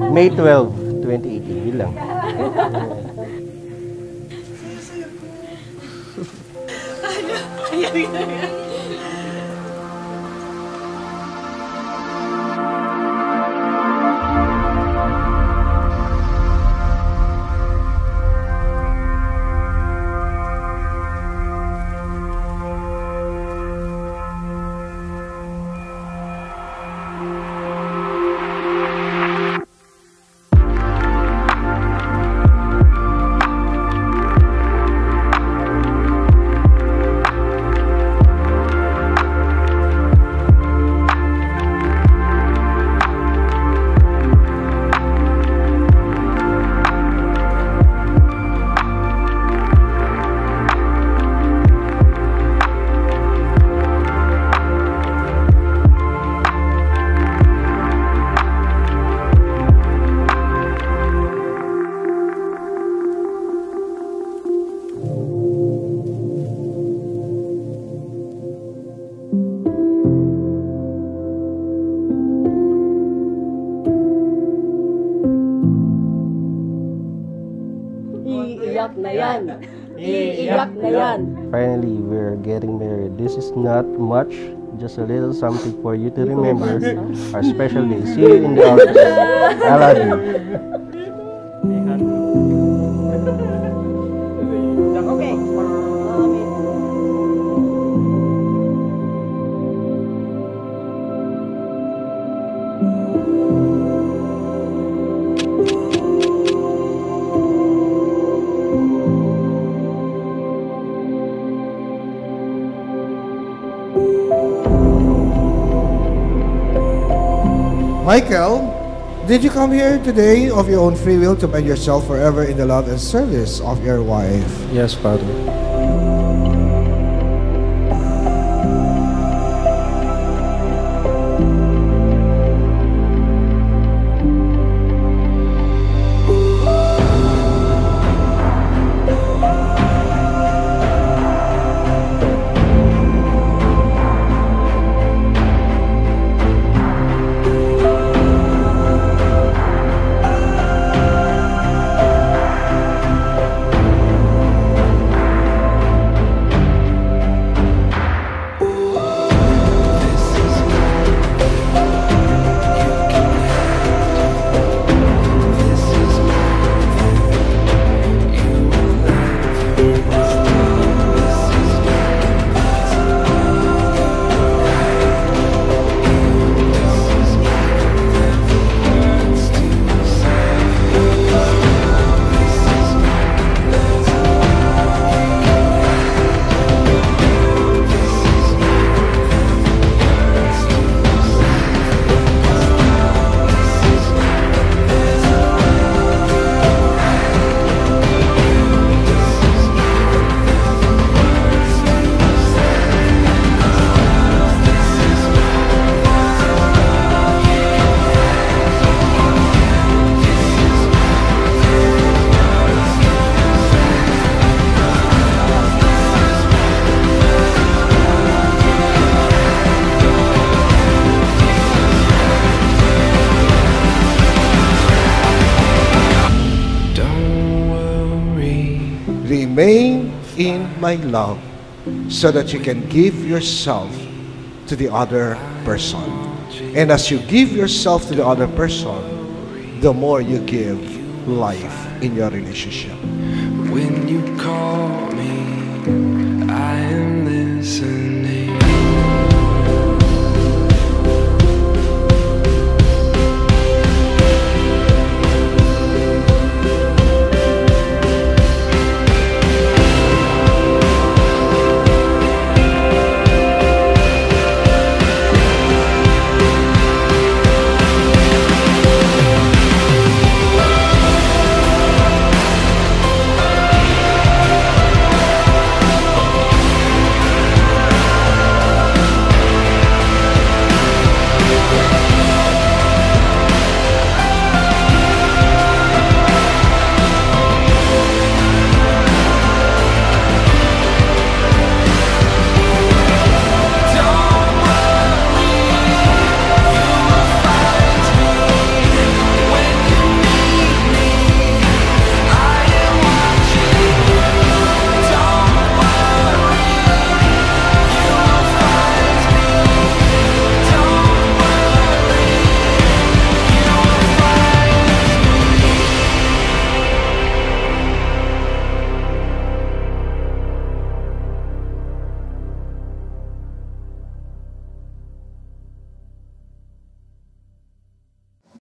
May 12, 2018. Yun lang. Iiyak na yan. Iiyak na yan. Finally, we're getting married. This is not much, just a little something for you to remember our special day. See you in the office. I love you. Okay. Michael, did you come here today of your own free will to bind yourself forever in the love and service of your wife? Yes, Father. Remain in my love so that you can give yourself to the other person. And as you give yourself to the other person, the more you give life in your relationship. When you call